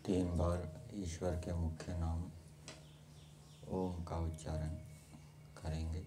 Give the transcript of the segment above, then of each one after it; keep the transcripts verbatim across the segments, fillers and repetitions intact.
तीन बार ईश्वर के मुख्य नाम ओम का उच्चारण करेंगे।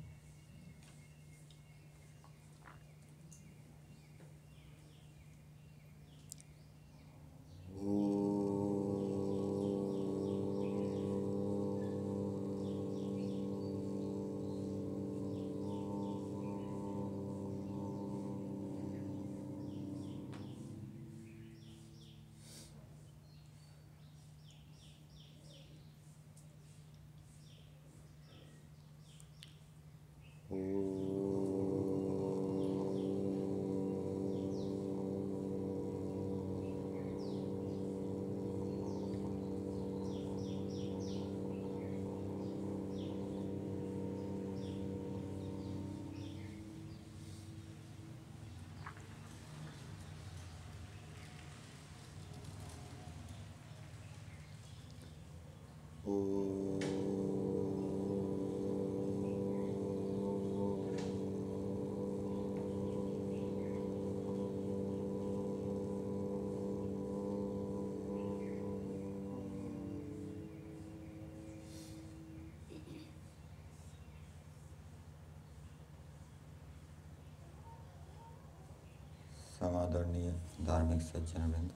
समादरणीय धार्मिक सज्जन वृंद,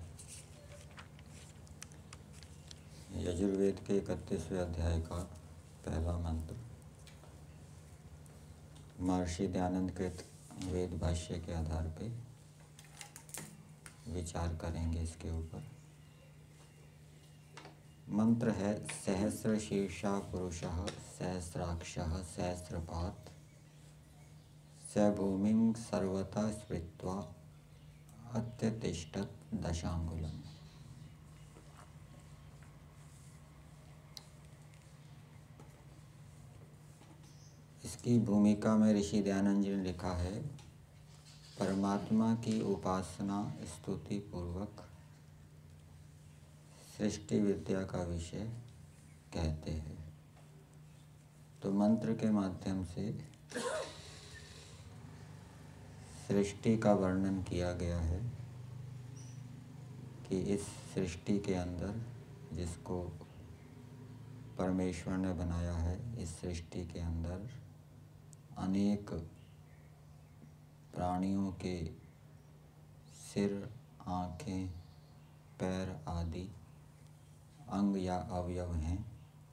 यजुर्वेद के इकतीसवें अध्याय का पहला मंत्र महर्षि दयानंद कृत वेद भाष्य के आधार पे विचार करेंगे। इसके ऊपर मंत्र है सहस्र शीर्षा पुरुषः सहस्राक्षः सहस्रपात् स भूमिं सर्वतः स्पृत्वा अत्यतिष्ठत् दशांगुलम्। इसकी भूमिका में ऋषि दयानंद जी ने लिखा है, परमात्मा की उपासना स्तुति पूर्वक सृष्टि विद्या का विषय कहते हैं। तो मंत्र के माध्यम से सृष्टि का वर्णन किया गया है कि इस सृष्टि के अंदर जिसको परमेश्वर ने बनाया है, इस सृष्टि के अंदर अनेक प्राणियों के सिर, आँखें, पैर आदि अंग या अवयव हैं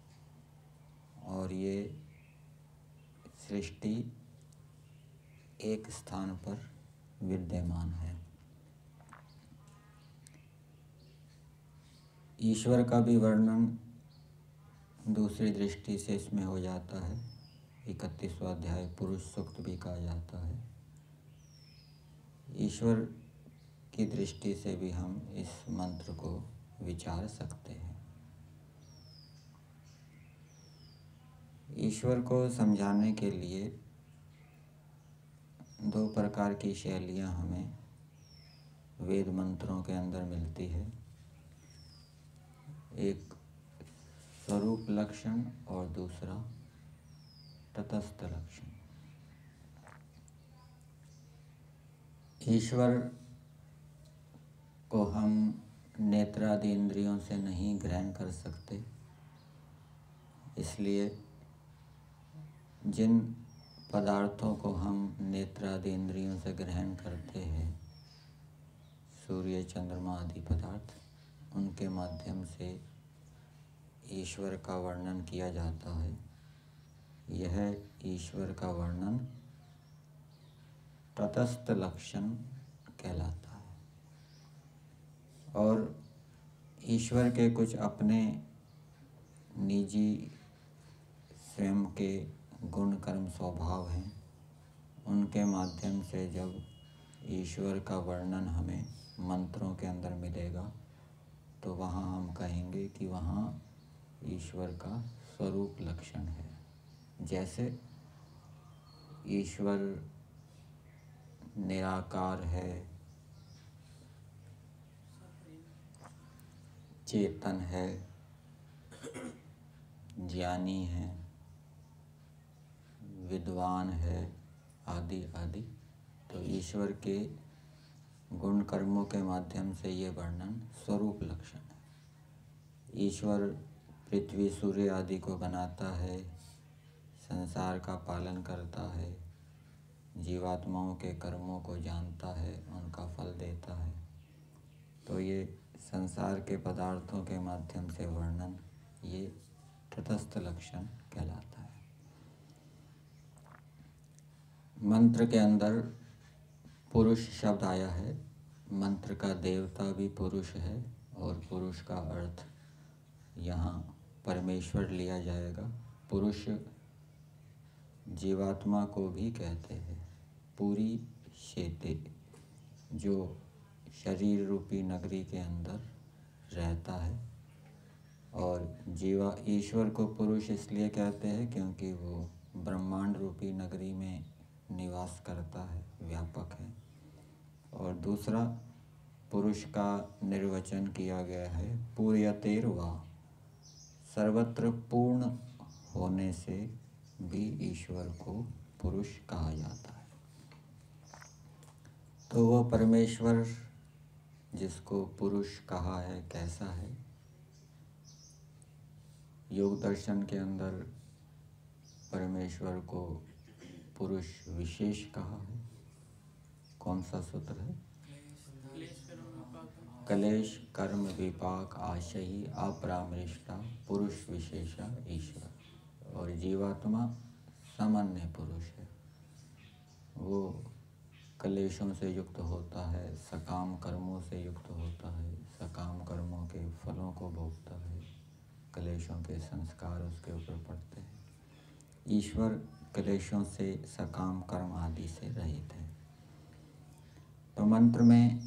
और ये सृष्टि एक स्थान पर विद्यमान है। ईश्वर का भी वर्णन दूसरी दृष्टि से इसमें हो जाता है। इकतीसवां अध्याय पुरुष सूक्त भी कहा जाता है। ईश्वर की दृष्टि से भी हम इस मंत्र को विचार सकते हैं। ईश्वर को समझाने के लिए दो प्रकार की शैलियाँ हमें वेद मंत्रों के अंदर मिलती है। एक स्वरूप लक्षण और दूसरा तटस्थ लक्षण। ईश्वर को हम नेत्रादि इंद्रियों से नहीं ग्रहण कर सकते, इसलिए जिन पदार्थों को हम नेत्रादि इंद्रियों से ग्रहण करते हैं, सूर्य चंद्रमा आदि पदार्थ, उनके माध्यम से ईश्वर का वर्णन किया जाता है। यह ईश्वर का वर्णन तटस्थ लक्षण कहलाता है। और ईश्वर के कुछ अपने निजी स्वयं के गुण कर्म स्वभाव हैं, उनके माध्यम से जब ईश्वर का वर्णन हमें मंत्रों के अंदर मिलेगा तो वहाँ हम कहेंगे कि वहाँ ईश्वर का स्वरूप लक्षण है। जैसे ईश्वर निराकार है, चेतन है, ज्ञानी है, विद्वान है आदि आदि। तो ईश्वर के गुण कर्मों के माध्यम से ये वर्णन स्वरूप लक्षण है। ईश्वर पृथ्वी सूर्य आदि को बनाता है, संसार का पालन करता है, जीवात्माओं के कर्मों को जानता है, उनका फल देता है। तो ये संसार के पदार्थों के माध्यम से वर्णन ये तटस्थ लक्षण कहलाता है। मंत्र के अंदर पुरुष शब्द आया है। मंत्र का देवता भी पुरुष है और पुरुष का अर्थ यहाँ परमेश्वर लिया जाएगा। पुरुष जीवात्मा को भी कहते हैं। पूरी शेते जो शरीर रूपी नगरी के अंदर रहता है, और जीवा ईश्वर को पुरुष इसलिए कहते हैं क्योंकि वो ब्रह्मांड रूपी नगरी में निवास करता है, व्यापक है। और दूसरा पुरुष का निर्वचन किया गया है पूर्यतेर वा, सर्वत्र पूर्ण होने से भी ईश्वर को पुरुष कहा जाता है। तो वो परमेश्वर जिसको पुरुष कहा है कैसा है? योग दर्शन के अंदर परमेश्वर को पुरुष विशेष कहा है। कौन सा सूत्र है? क्लेश कर्म विपाक आशयी अपरामृष्टा पुरुष विशेषा ईश्वर। और जीवात्मा सामान्य पुरुष है। वो क्लेशों से युक्त होता है, सकाम कर्मों से युक्त होता है, सकाम कर्मों के फलों को भोगता है, क्लेशों के संस्कार उसके ऊपर पड़ते हैं। ईश्वर क्लेशों से, सकाम कर्म आदि से रहित है। तो मंत्र में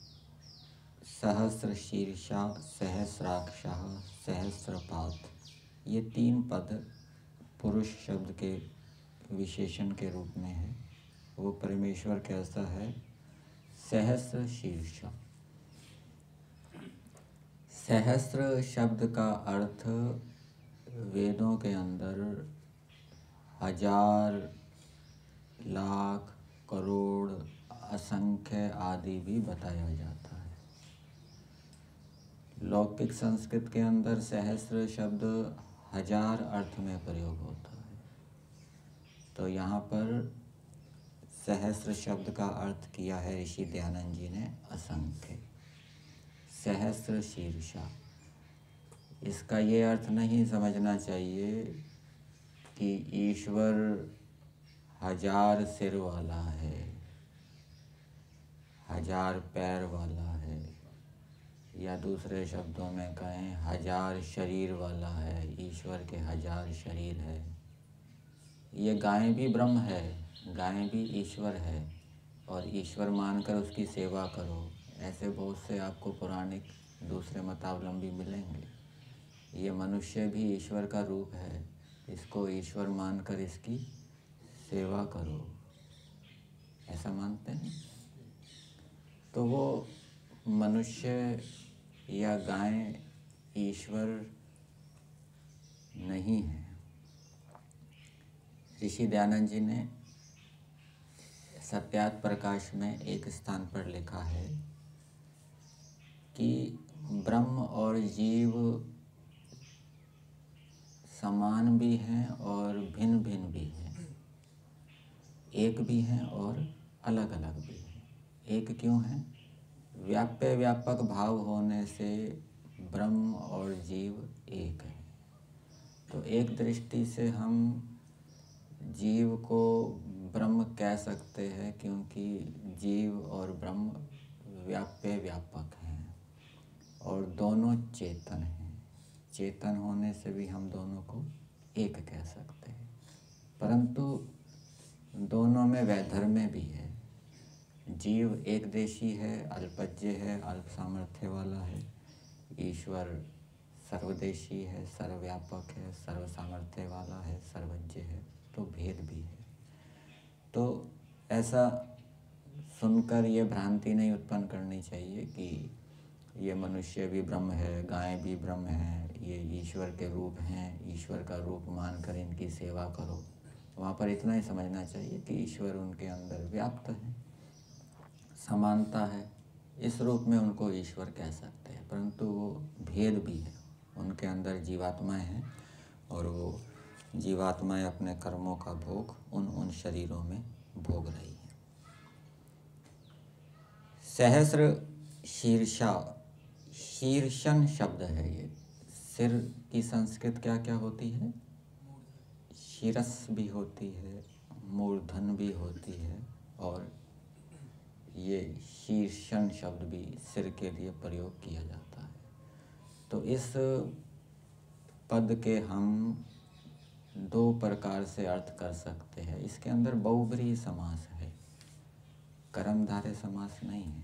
सहस्र शीर्षा, सहस्राक्षः, सहस्रपाद, ये तीन पद पुरुष शब्द के विशेषण के रूप में है। वो परमेश्वर कैसा है? सहस्र शीर्षा। सहस्र शब्द का अर्थ वेदों के अंदर हजार, लाख, करोड़, असंख्य आदि भी बताया जाता है। लौकिक संस्कृत के अंदर सहस्र शब्द हजार अर्थ में प्रयोग होता है। तो यहाँ पर सहस्र शब्द का अर्थ किया है ऋषि दयानंद जी ने असंख्य। सहस्र शीर्षा, इसका ये अर्थ नहीं समझना चाहिए कि ईश्वर हजार सिर वाला है, हजार पैर वाला है, या दूसरे शब्दों में कहें हजार शरीर वाला है। ईश्वर के हजार शरीर है। ये गाय भी ब्रह्म है, गाय भी ईश्वर है, और ईश्वर मानकर उसकी सेवा करो। ऐसे बहुत से आपको पौराणिक दूसरे मतावलंबी मिलेंगे। ये मनुष्य भी ईश्वर का रूप है, इसको ईश्वर मानकर इसकी सेवा करो, ऐसा मानते हैं। तो वो मनुष्य या गाय ईश्वर नहीं है। ऋषि दयानंद जी ने सत्यात प्रकाश में एक स्थान पर लिखा है कि ब्रह्म और जीव समान भी हैं और भिन्न भिन्न भी हैं, एक भी हैं और अलग अलग भी हैं। एक क्यों है? व्याप्य व्यापक भाव होने से ब्रह्म और जीव एक है। तो एक दृष्टि से हम जीव को ब्रह्म कह सकते हैं, क्योंकि जीव और ब्रह्म व्याप्य व्यापक हैं और दोनों चेतन हैं। चेतन होने से भी हम दोनों को एक कह सकते हैं, परंतु दोनों में वैधर्म्य भी है। जीव एक देशी है, अल्पज्य है, अल्प सामर्थ्य वाला है। ईश्वर सर्वदेशी है, सर्वव्यापक है, सर्व सामर्थ्य वाला है, सर्वज्ञ है। तो भेद भी है। तो ऐसा सुनकर ये भ्रांति नहीं उत्पन्न करनी चाहिए कि ये मनुष्य भी ब्रह्म है, गाय भी ब्रह्म है, ये ईश्वर के रूप हैं, ईश्वर का रूप मानकर इनकी सेवा करो। वहाँ पर इतना ही समझना चाहिए कि ईश्वर उनके अंदर व्याप्त है, समानता है। इस रूप में उनको ईश्वर कह सकते हैं, परंतु वो भेद भी है, के अंदर जीवात्माएं हैं और वो जीवात्माएं अपने कर्मों का भोग उन उन शरीरों में भोग रही हैं। सहस्र शीर्षा, शीर्षन शब्द है ये। सिर की संस्कृत क्या क्या होती है? शिरस भी होती है, मूर्धन भी होती है, और ये शीर्षण शब्द भी सिर के लिए प्रयोग किया जाता है। तो इस पद के हम दो प्रकार से अर्थ कर सकते हैं। इसके अंदर बहुब्रीहि समास है, कर्मधारय समास नहीं है।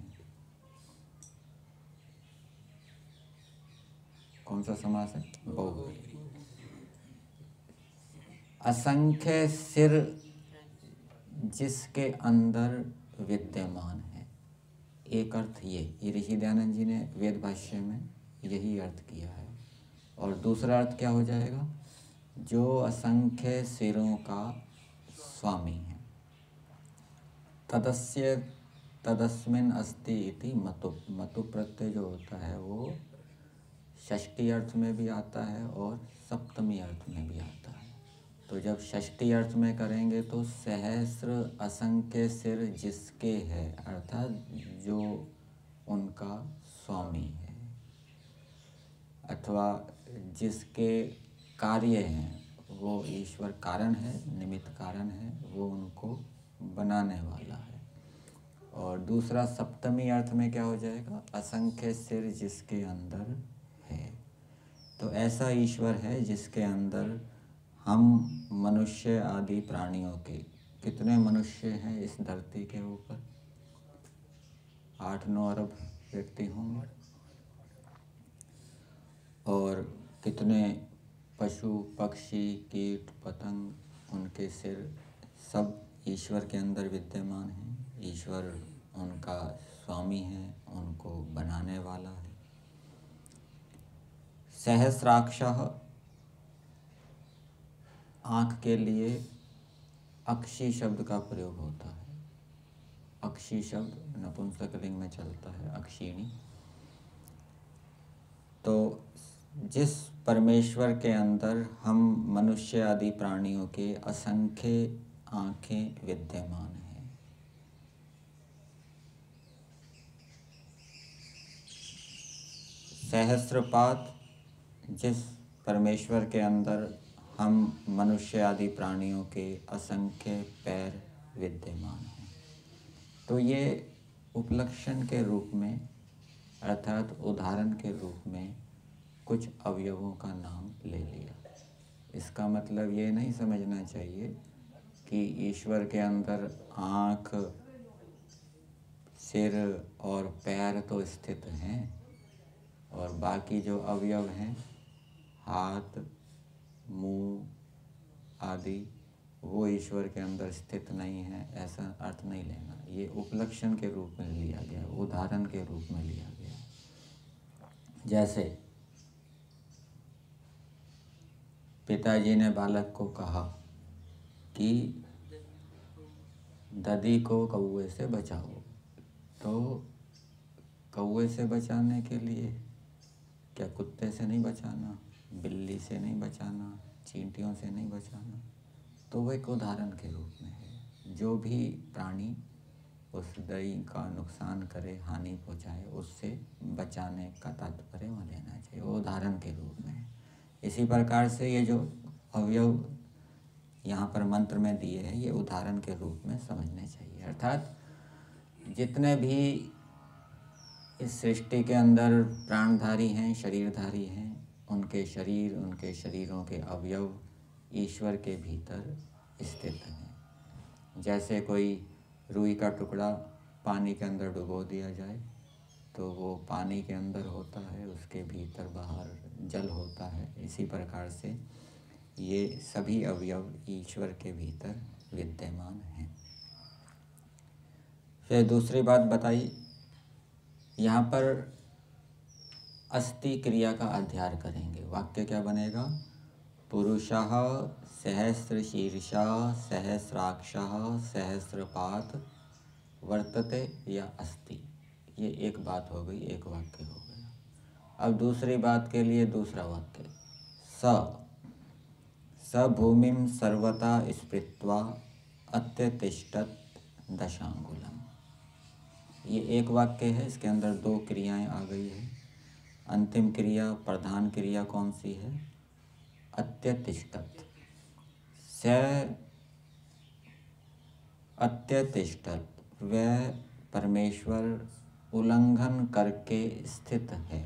कौन सा समास है? बहुब्रीहि। असंख्य सिर जिसके अंदर विद्यमान है, एक अर्थ ये ये ऋषि दयानंद जी ने वेद भाष्य में यही अर्थ किया है। और दूसरा अर्थ क्या हो जाएगा? जो असंख्य सिरों का स्वामी है। तदस्य तदस्मिन् अस्ति इति मतु। मतु प्रत्यय जो होता है वो षष्ठी अर्थ में भी आता है और सप्तमी अर्थ में भी आता है। तो जब षष्ठी अर्थ में करेंगे तो सहस्र असंख्य सिर जिसके है, अर्थात जो उनका स्वामी है अथवा जिसके कार्य हैं, वो ईश्वर कारण है, निमित्त कारण है, वो उनको बनाने वाला है। और दूसरा सप्तमी अर्थ में क्या हो जाएगा? असंख्य सिर जिसके अंदर है। तो ऐसा ईश्वर है जिसके अंदर हम मनुष्य आदि प्राणियों के, कितने मनुष्य हैं इस धरती के ऊपर? आठ नौ अरब व्यक्ति होंगे। और कितने पशु पक्षी कीट पतंग, उनके सिर सब ईश्वर के अंदर विद्यमान हैं। ईश्वर उनका स्वामी है, उनको बनाने वाला है। सहस्राक्षः, आँख के लिए अक्षी शब्द का प्रयोग होता है। अक्षी शब्द नपुंसकलिंग में चलता है, अक्षिणी। तो जिस परमेश्वर के अंदर हम मनुष्य आदि प्राणियों के असंख्य आँखें विद्यमान हैं। सहस्रपाद, जिस परमेश्वर के अंदर हम मनुष्य आदि प्राणियों के असंख्य पैर विद्यमान हैं। तो ये उपलक्षण के रूप में अर्थात उदाहरण के रूप में कुछ अवयवों का नाम ले लिया। इसका मतलब ये नहीं समझना चाहिए कि ईश्वर के अंदर आँख, सिर और पैर तो स्थित हैं और बाकी जो अवयव हैं, हाथ, मुंह आदि, वो ईश्वर के अंदर स्थित नहीं है, ऐसा अर्थ नहीं लेना। ये उपलक्षण के रूप में लिया गया, उदाहरण के रूप में लिया गया। जैसे पिताजी ने बालक को कहा कि दादी को कौवे से बचाओ, तो कौवे से बचाने के लिए क्या कुत्ते से नहीं बचाना, बिल्ली से नहीं बचाना, चींटियों से नहीं बचाना, तो वो एक उदाहरण के रूप में है। जो भी प्राणी उस दही का नुकसान करे, हानि पहुँचाए, उससे बचाने का तात्पर्य वहाँ लेना चाहिए, वो उदाहरण के रूप में है। इसी प्रकार से ये जो अवयव यहाँ पर मंत्र में दिए हैं, ये उदाहरण के रूप में समझने चाहिए। अर्थात जितने भी इस सृष्टि के अंदर प्राणधारी हैं, शरीरधारी हैं, उनके शरीर, उनके शरीरों के अवयव ईश्वर के भीतर स्थित हैं। जैसे कोई रुई का टुकड़ा पानी के अंदर डुबो दिया जाए तो वो पानी के अंदर होता है, उसके भीतर बाहर जल होता है। इसी प्रकार से ये सभी अवयव ईश्वर के भीतर विद्यमान हैं। फिर दूसरी बात बताई, यहाँ पर अस्ति क्रिया का अध्ययन करेंगे। वाक्य क्या बनेगा? पुरुषः सहस्रशीर्षा सहस्राक्षः सहस्रपाद वर्तते या अस्ति। ये एक बात हो गई, एक वाक्य हो गया। अब दूसरी बात के लिए दूसरा वाक्य, स स भूमिम सर्वथा स्पृत्वा अत्यतिष्ठत दशांगुलम। ये एक वाक्य है, इसके अंदर दो क्रियाएं आ गई है। अंतिम क्रिया, प्रधान क्रिया कौन सी है? अत्यतिष्ठत। स अत्यतिष्ठत, वह परमेश्वर उल्लंघन करके स्थित है।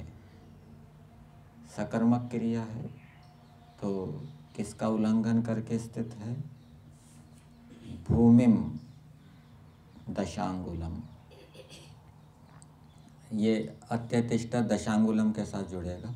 सकर्मक क्रिया है, तो किसका उल्लंघन करके स्थित है? भूमिम दशांगुलम। ये अत्यतिष्ठत दशांगुलम के साथ जुड़ेगा।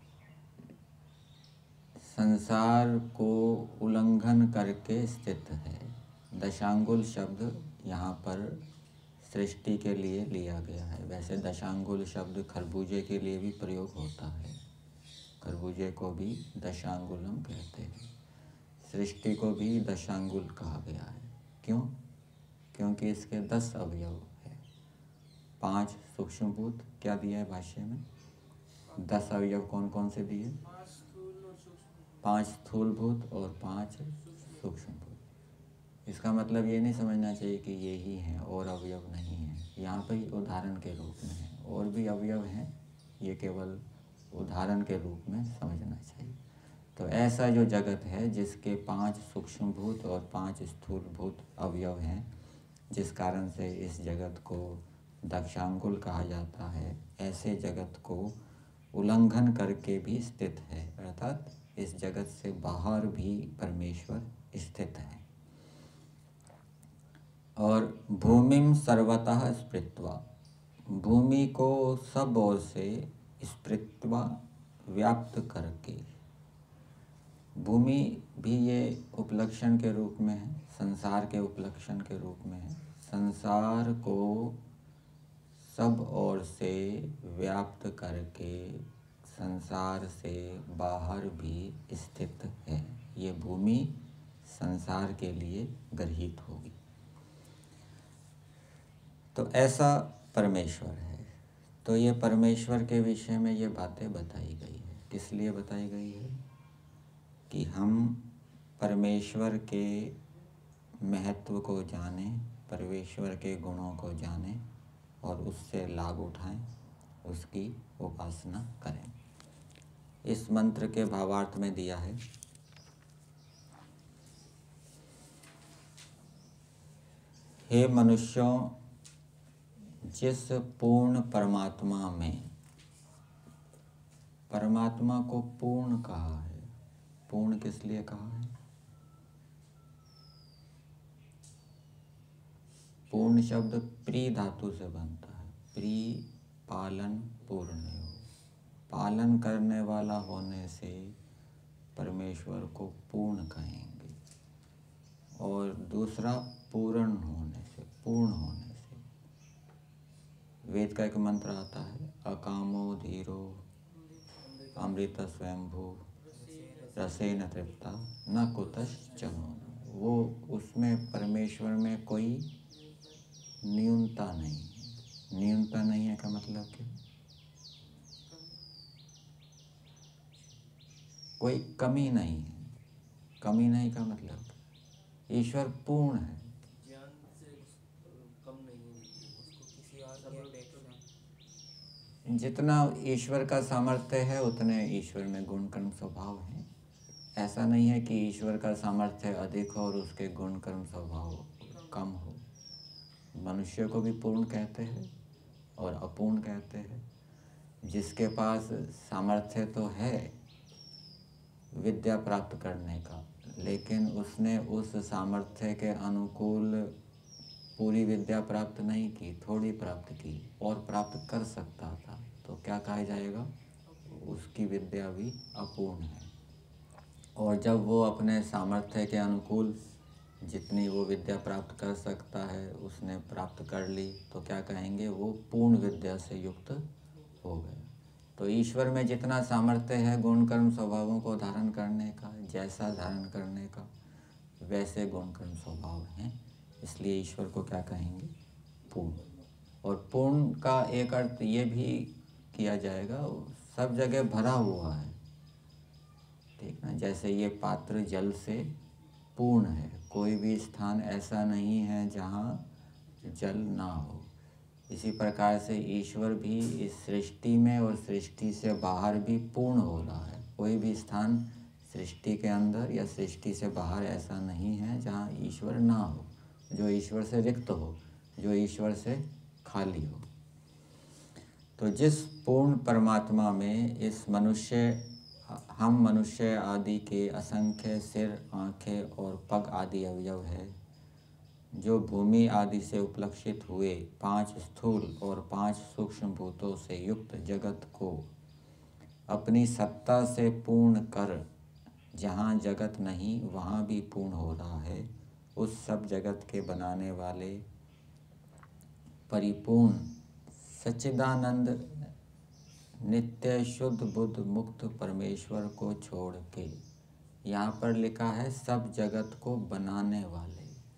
संसार को उल्लंघन करके स्थित है। दशांगुल शब्द यहाँ पर सृष्टि के लिए लिया गया है। वैसे दशांगुल शब्द खरबूजे के लिए भी प्रयोग होता है। खरबूजे को भी दशांगुलम कहते हैं। सृष्टि को भी दशांगुल कहा गया है। क्यों? क्योंकि इसके दस अवयव है। पांच सूक्ष्मभूत, क्या दिया है भाष्य में? दस अवयव कौन कौन से दिए? पांच स्थूल भूत और पांच सूक्ष्म भूत। इसका मतलब ये नहीं समझना चाहिए कि ये ही हैं और अवयव नहीं हैं। यहाँ पर ही उदाहरण के रूप में है, और भी अवयव हैं, ये केवल उदाहरण के रूप में समझना चाहिए। तो ऐसा जो जगत है जिसके पांच सूक्ष्म भूत और पांच स्थूल भूत अवयव हैं, जिस कारण से इस जगत को दक्षांगुल कहा जाता है, ऐसे जगत को उल्लंघन करके भी स्थित है। अर्थात इस जगत से बाहर भी परमेश्वर स्थित है। और भूमिम सर्वतः स्पृत्वा, भूमि को सब ओर से स्पृत्वा व्याप्त करके। भूमि भी ये उपलक्षण के रूप में है, संसार के उपलक्षण के रूप में है। संसार को सब ओर से व्याप्त करके संसार से बाहर भी स्थित है। ये भूमि संसार के लिए गृहीत होगी। तो ऐसा परमेश्वर है। तो ये परमेश्वर के विषय में ये बातें बताई गई है। किस लिए बताई गई है? कि हम परमेश्वर के महत्व को जानें, परमेश्वर के गुणों को जानें और उससे लाभ उठाएं, उसकी उपासना करें। इस मंत्र के भावार्थ में दिया है, हे मनुष्यों, जिस पूर्ण परमात्मा में, परमात्मा को पूर्ण कहा है। पूर्ण किस लिए कहा है? पूर्ण शब्द प्री धातु से बनता है। प्री पालन पूर्ण हो, पालन करने वाला होने से परमेश्वर को पूर्ण कहेंगे। और दूसरा पूर्ण होने से, पूर्ण होने से। वेद का एक मंत्र आता है, अकामो धीरो अमृत स्वयंभू रसेन तृप्ता न कुतश्चनो। वो उसमें परमेश्वर में कोई न्यूनता नहीं है। न्यूनता नहीं है का मतलब क्या? कोई कमी नहीं है। कमी नहीं का मतलब ईश्वर पूर्ण है। ज्ञान से कम नहीं है, उसको किसी और की अपेक्षा। जितना ईश्वर का सामर्थ्य है उतने ईश्वर में गुण कर्म स्वभाव है। ऐसा नहीं है कि ईश्वर का सामर्थ्य अधिक हो और उसके गुण कर्म स्वभाव कम हो। मनुष्य को भी पूर्ण कहते हैं और अपूर्ण कहते हैं। जिसके पास सामर्थ्य तो है विद्या प्राप्त करने का, लेकिन उसने उस सामर्थ्य के अनुकूल पूरी विद्या प्राप्त नहीं की, थोड़ी प्राप्त की और प्राप्त कर सकता था, तो क्या कहा जाएगा? उसकी विद्या भी अपूर्ण है। और जब वो अपने सामर्थ्य के अनुकूल जितनी वो विद्या प्राप्त कर सकता है उसने प्राप्त कर ली, तो क्या कहेंगे? वो पूर्ण विद्या से युक्त हो गए। तो ईश्वर में जितना सामर्थ्य है गुण कर्म स्वभावों को धारण करने का, जैसा धारण करने का, वैसे गुण कर्म स्वभाव हैं। इसलिए ईश्वर को क्या कहेंगे? पूर्ण। और पूर्ण का एक अर्थ ये भी किया जाएगा, सब जगह भरा हुआ है, ठीक ना। जैसे ये पात्र जल से पूर्ण है, कोई भी स्थान ऐसा नहीं है जहाँ जल ना हो। इसी प्रकार से ईश्वर भी इस सृष्टि में और सृष्टि से बाहर भी पूर्ण हो रहा है। कोई भी स्थान सृष्टि के अंदर या सृष्टि से बाहर ऐसा नहीं है जहाँ ईश्वर ना हो, जो ईश्वर से रिक्त हो, जो ईश्वर से खाली हो। तो जिस पूर्ण परमात्मा में इस मनुष्य हम मनुष्य आदि के असंख्य सिर, आँखें और पग आदि अवयव है, जो भूमि आदि से उपलक्षित हुए पांच स्थूल और पांच सूक्ष्म भूतों से युक्त जगत को अपनी सत्ता से पूर्ण कर, जहाँ जगत नहीं वहाँ भी पूर्ण हो रहा है, उस सब जगत के बनाने वाले परिपूर्ण सच्चिदानंद नित्य शुद्ध बुद्ध मुक्त परमेश्वर को छोड़ के, यहाँ पर लिखा है सब जगत को बनाने वाले।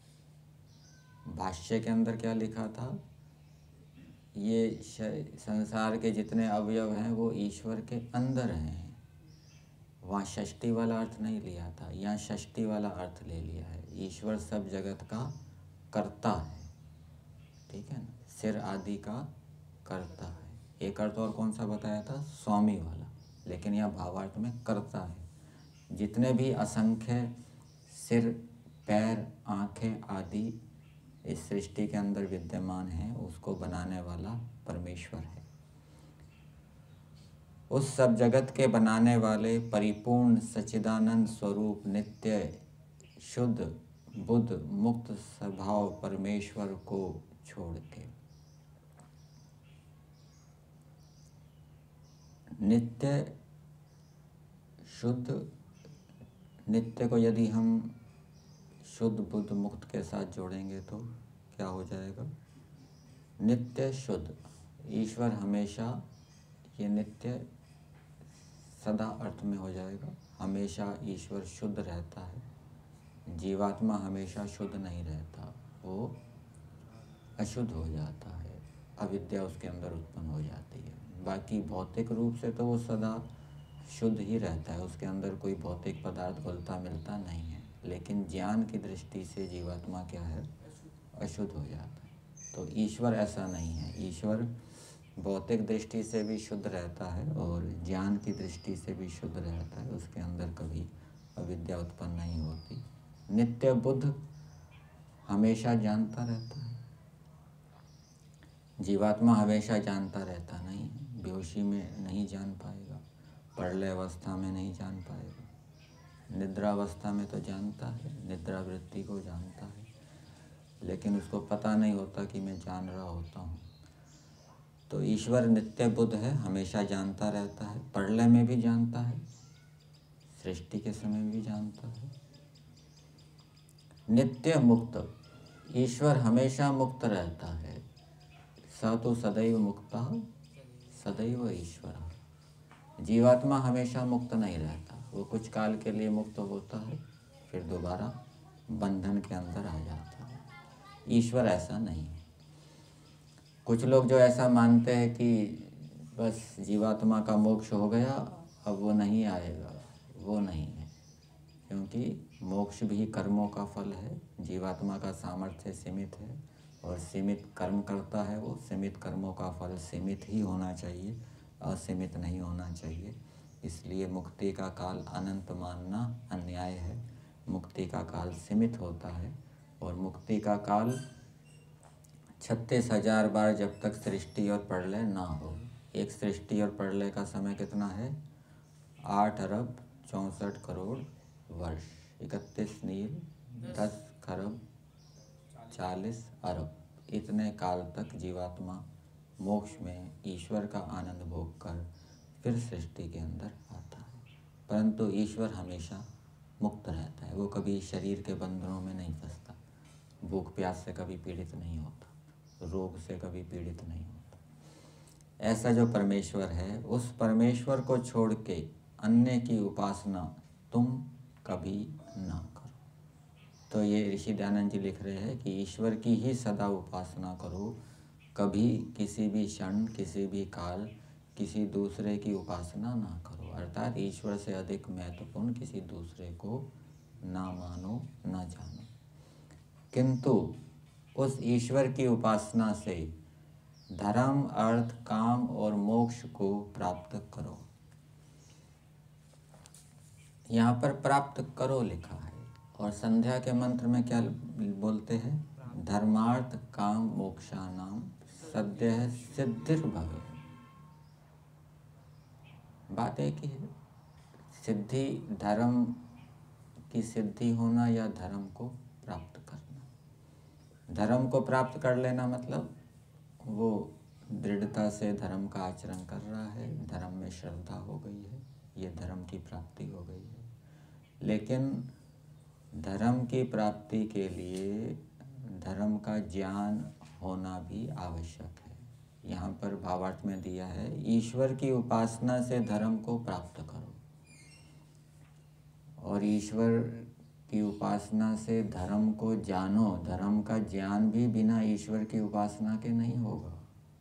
भाष्य के अंदर क्या लिखा था? ये संसार के जितने अवयव हैं वो ईश्वर के अंदर हैं। वहाँ षष्ठी वाला अर्थ नहीं लिया था, यहाँ षष्ठी वाला अर्थ ले लिया है। ईश्वर सब जगत का कर्ता है, ठीक है ना, सिर आदि का कर्ता है। एक अर्थ और कौन सा बताया था? स्वामी वाला, लेकिन यह भावार्थ में कर्ता है। जितने भी असंख्य सिर, पैर, आँखें आदि इस सृष्टि के अंदर विद्यमान हैं, उसको बनाने वाला परमेश्वर है। उस सब जगत के बनाने वाले परिपूर्ण सच्चिदानंद स्वरूप नित्य शुद्ध बुद्ध मुक्त स्वभाव परमेश्वर को छोड़ के, नित्य शुद्ध, नित्य को यदि हम शुद्ध बुद्ध मुक्त के साथ जोड़ेंगे तो क्या हो जाएगा? नित्य शुद्ध। ईश्वर हमेशा, ये नित्य सदा अर्थ में हो जाएगा। हमेशा ईश्वर शुद्ध रहता है, जीवात्मा हमेशा शुद्ध नहीं रहता, वो अशुद्ध हो जाता है, अविद्या उसके अंदर उत्पन्न हो जाती है। बाकी भौतिक रूप से तो वो सदा शुद्ध ही रहता है, उसके अंदर कोई भौतिक पदार्थ घुलता मिलता नहीं है, लेकिन ज्ञान की दृष्टि से जीवात्मा क्या है? अशुद्ध हो जाता है। तो ईश्वर ऐसा नहीं है। ईश्वर भौतिक दृष्टि से भी शुद्ध रहता है और ज्ञान की दृष्टि से भी शुद्ध रहता है, उसके अंदर कभी अविद्या उत्पन्न नहीं होती। नित्य बुद्ध हमेशा जानता रहता है, जीवात्मा हमेशा जानता रहता नहीं है। बेहोशी में नहीं जान पाएगा, प्रलय अवस्था में नहीं जान पाएगा, निद्रावस्था में तो जानता है, निद्रावृत्ति को जानता है, लेकिन उसको पता नहीं होता कि मैं जान रहा होता हूँ। तो ईश्वर नित्य बुद्ध है, हमेशा जानता रहता है, प्रलय में भी जानता है, सृष्टि के समय में भी जानता है। नित्य मुक्त, ईश्वर हमेशा मुक्त रहता है। स तो सदैव मुक्ता सदैव ईश्वर। जीवात्मा हमेशा मुक्त नहीं रहता, वो कुछ काल के लिए मुक्त होता है, फिर दोबारा बंधन के अंदर आ जाता है। ईश्वर ऐसा नहीं है। कुछ लोग जो ऐसा मानते हैं कि बस जीवात्मा का मोक्ष हो गया, अब वो नहीं आएगा, वो नहीं है, क्योंकि मोक्ष भी कर्मों का फल है। जीवात्मा का सामर्थ्य सीमित है और सीमित कर्म करता है, वो सीमित कर्मों का फल सीमित ही होना चाहिए, असीमित नहीं होना चाहिए। इसलिए मुक्ति का काल अनंत मानना अन्याय है। मुक्ति का काल सीमित होता है और मुक्ति का काल छत्तीस हजार बार, जब तक सृष्टि और प्रलय ना हो। एक सृष्टि और प्रलय का समय कितना है? आठ अरब चौंसठ करोड़ वर्ष, इकतीस नील, दस खरब चालीस अरब। इतने काल तक जीवात्मा मोक्ष में ईश्वर का आनंद भोग कर फिर सृष्टि के अंदर आता है। परंतु ईश्वर हमेशा मुक्त रहता है, वो कभी शरीर के बंधनों में नहीं फंसता, भूख प्यास से कभी पीड़ित नहीं होता, रोग से कभी पीड़ित नहीं होता। ऐसा जो परमेश्वर है, उस परमेश्वर को छोड़ के अन्य की उपासना तुम कभी ना करो। तो ये ऋषि दयानंद जी लिख रहे हैं कि ईश्वर की ही सदा उपासना करो, कभी किसी भी क्षण, किसी भी काल किसी दूसरे की उपासना ना करो, अर्थात ईश्वर से अधिक महत्वपूर्ण किसी दूसरे को ना मानो ना जानो, किंतु उस ईश्वर की उपासना से धर्म, अर्थ, काम और मोक्ष को प्राप्त करो। यहाँ पर प्राप्त करो लिखा है, और संध्या के मंत्र में क्या बोलते हैं? धर्मार्थ काम मोक्षानाम सद्यः सिद्धिर्भवे। बात एक ही है, सिद्धि धर्म की सिद्धि होना या धर्म को प्राप्त करना। धर्म को प्राप्त कर लेना मतलब वो दृढ़ता से धर्म का आचरण कर रहा है, धर्म में श्रद्धा हो गई है, ये धर्म की प्राप्ति हो गई है। लेकिन धर्म की प्राप्ति के लिए धर्म का ज्ञान होना भी आवश्यक है। यहाँ पर भावार्थ में दिया है, ईश्वर की उपासना से धर्म को प्राप्त करो, और ईश्वर की उपासना से धर्म को जानो। धर्म का ज्ञान भी बिना ईश्वर की उपासना के नहीं होगा।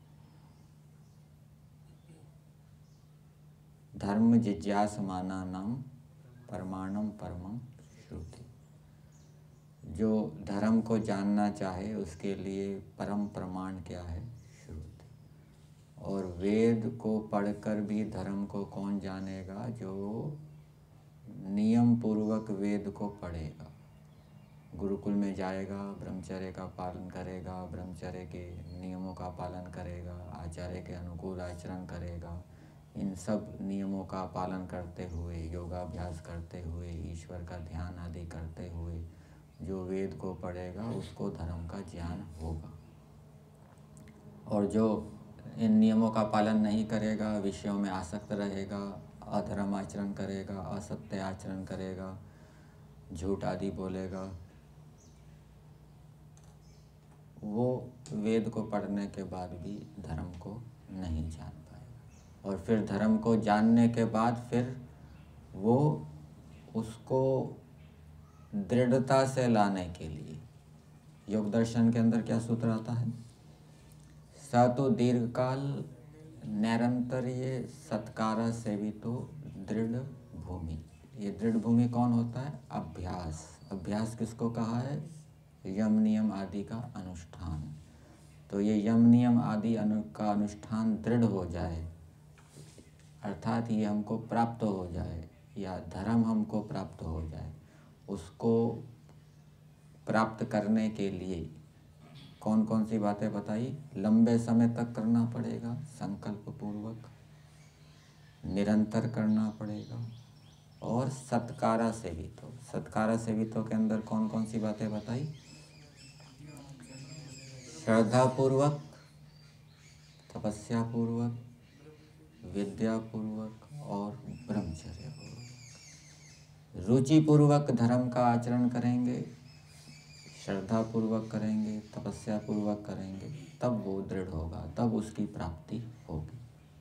धर्म जिज्ञासमानानां प्रमाणम परमं श्रुति। जो धर्म को जानना चाहे उसके लिए परम प्रमाण क्या है? श्रुति। और वेद को पढ़कर भी धर्म को कौन जानेगा? जो नियम पूर्वक वेद को पढ़ेगा, गुरुकुल में जाएगा, ब्रह्मचर्य का पालन करेगा, ब्रह्मचर्य के नियमों का पालन करेगा, आचार्य के अनुकूल आचरण करेगा, इन सब नियमों का पालन करते हुए, योगाभ्यास करते हुए, ईश्वर का ध्यान आदि करते हुए जो वेद को पढ़ेगा उसको धर्म का ज्ञान होगा। और जो इन नियमों का पालन नहीं करेगा, विषयों में आसक्त रहेगा, अधर्म आचरण करेगा, असत्य आचरण करेगा, झूठ आदि बोलेगा, वो वेद को पढ़ने के बाद भी धर्म को नहीं जान पाएगा। और फिर धर्म को जानने के बाद फिर वो उसको दृढ़ता से लाने के लिए योग दर्शन के अंदर क्या सूत्र आता है? स तो दीर्घकाल नैरंतर्य सत्कारा सेवितो दृढ़ भूमि। ये दृढ़ भूमि कौन होता है? अभ्यास। अभ्यास किसको कहा है? यम नियम आदि का अनुष्ठान। तो ये यम नियम आदि अनु का अनुष्ठान दृढ़ हो जाए, अर्थात ये हमको प्राप्त हो जाए या धर्म हमको प्राप्त हो जाए, उसको प्राप्त करने के लिए कौन कौन सी बातें बताई? लंबे समय तक करना पड़ेगा, संकल्प पूर्वक निरंतर करना पड़ेगा, और सत्कारा सेवितो। सत्कारा सेवितो के अंदर कौन कौन सी बातें बताई? श्रद्धा पूर्वक, तपस्या पूर्वक, विद्या पूर्वक और ब्रह्मचर्य पूर्वक। रुचि पूर्वक धर्म का आचरण करेंगे, श्रद्धा पूर्वक करेंगे, तपस्या पूर्वक करेंगे, तब वो दृढ़ होगा, तब उसकी प्राप्ति होगी।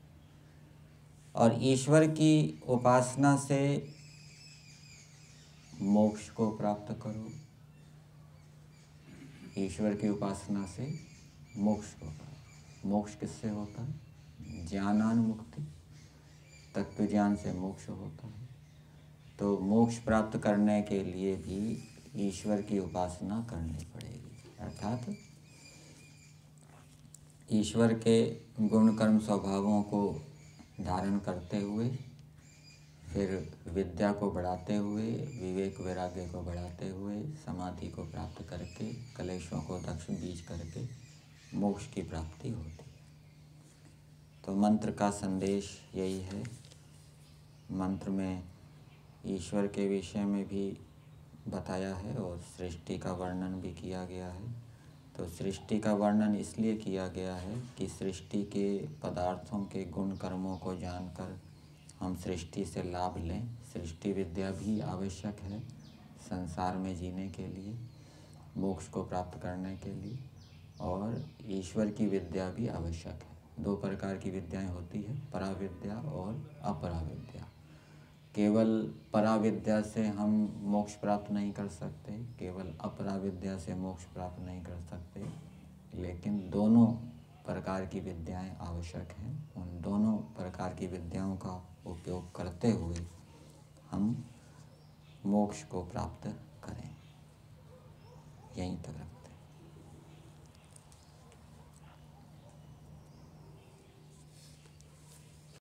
और ईश्वर की उपासना से मोक्ष को प्राप्त करो। ईश्वर की उपासना से मोक्ष को प्राप्त। मोक्ष किससे होता है? ज्ञानानुमुक्ति, तत्व ज्ञान से मोक्ष होता है। तो मोक्ष प्राप्त करने के लिए भी ईश्वर की उपासना करनी पड़ेगी, अर्थात ईश्वर के गुण कर्म स्वभावों को धारण करते हुए, फिर विद्या को बढ़ाते हुए, विवेक वैराग्य को बढ़ाते हुए, समाधि को प्राप्त करके, कलेशों को दक्ष बीज करके मोक्ष की प्राप्ति होती है। तो मंत्र का संदेश यही है। मंत्र में ईश्वर के विषय में भी बताया है और सृष्टि का वर्णन भी किया गया है। तो सृष्टि का वर्णन इसलिए किया गया है कि सृष्टि के पदार्थों के गुण कर्मों को जानकर हम सृष्टि से लाभ लें। सृष्टि विद्या भी आवश्यक है संसार में जीने के लिए, मोक्ष को प्राप्त करने के लिए, और ईश्वर की विद्या भी आवश्यक है। दो प्रकार की विद्याएं होती है, पराविद्या और अपराविद्या। केवल पराविद्या से हम मोक्ष प्राप्त नहीं कर सकते, केवल अपराविद्या से मोक्ष प्राप्त नहीं कर सकते, लेकिन दोनों प्रकार की विद्याएं आवश्यक हैं। उन दोनों प्रकार की विद्याओं का उपयोग करते हुए हम मोक्ष को प्राप्त करें। यहीं तक रखते हैं।